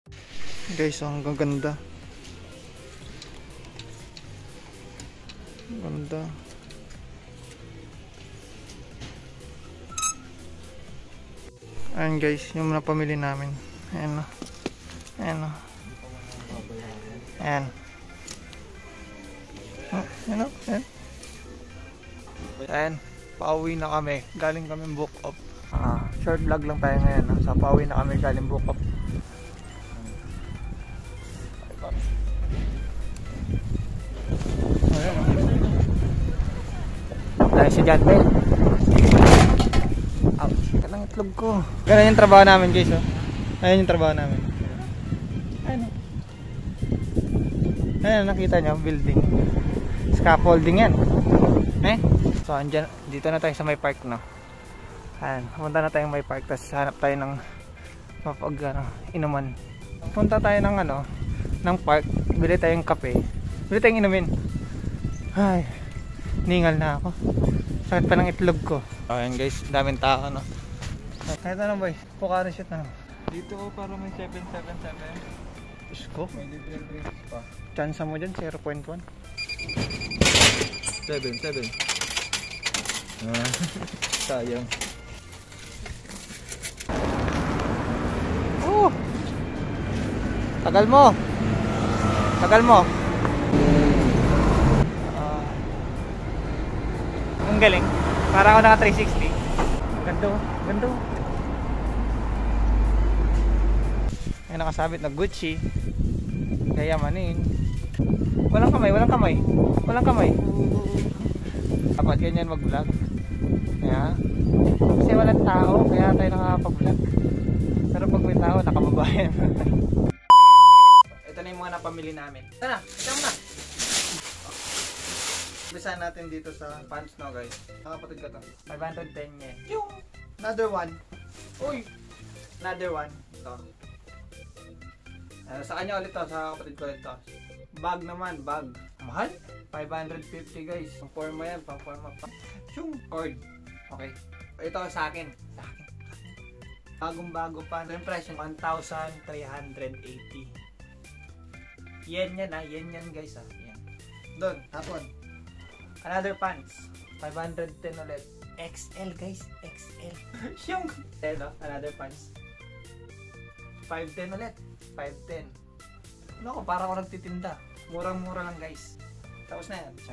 Guys, ang gaganda. Ganda. Ayan guys, yung napamili namin. Ayan o. Ayan o. Ayan. Ayan o. Ayan. Ayan. Pauwi na kami. Galing kami book up. Short vlog lang tayo ngayon. So pauwi na kami galing book up. Dahil si John Bell. Ouch, kalang itlog ko. Ganun yung trabaho namin guys oh. Ayan yung trabaho namin. Ayan oh. Ayan, nakita nyo, building. Scaffolding yan. So andyan, dito na tayo sa may park no. Ayan, pumunta na tayong may park. Tapos hanap tayo ng inuman. Punta tayo ng ng park. Bili tayong kape. Bili tayong inumin. Ay, ningal na ako. Sakit pa ng itlog ko. Ayan guys, daming tao no. Kahit ano boy, Pocari shoot na. Dito ko para may 777. Diyos ko. May libre drinks pa. Chance mo dyan, 0.1. 7. Sayang. Tagal mo. Tagal mo. Ang galing. Para ako naka 360. Ganda. Ganda. May nakasabit na Gucci. Gayamanin. Walang kamay, walang kamay. Walang kamay. Dapat ganyan mag-vlog. Kaya, kasi walang tao, kaya tayo nakakapag-vlog. Pero pag may tao, nakababayan. Ito na yung mga napamili namin. Tara, ito na. Bisa natin dito sa pants no guys. Nakapatid ko to. 510 yen. Yung another one. Uy! Another one. Ito. Sa kanya ulit to, sa kapatid ko ulit to. Bag naman, bag. Mahal? 550 guys. Pang forma yan, pang forma pa. Yung cord. Okay. Ito sa akin. Sa akin. Bagong bago pa. Ito yung price yung 1,380. Yen yan yen yan guys Yan. Doon, hapon. Another pants. 510 ulit. XL guys, XL. Yung another pants. 510 ulit. 510. Ano ko, para ako nagtitinda. Murang-mura lang guys. Tapos na yan.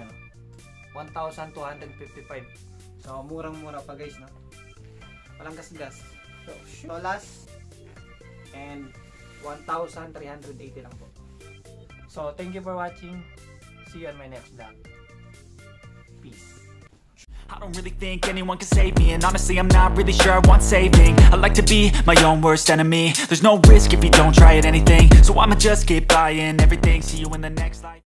1,255. So, murang-mura pa guys, no? Walang gas-gas. So, last. And 1,380 lang po. So, thank you for watching. See you on my next vlog. Peace. I don't really think anyone can save me, and honestly I'm not really sure I want saving. I like to be my own worst enemy. There's no risk if you don't try at anything, so I'ma just keep buying everything. See you in the next life.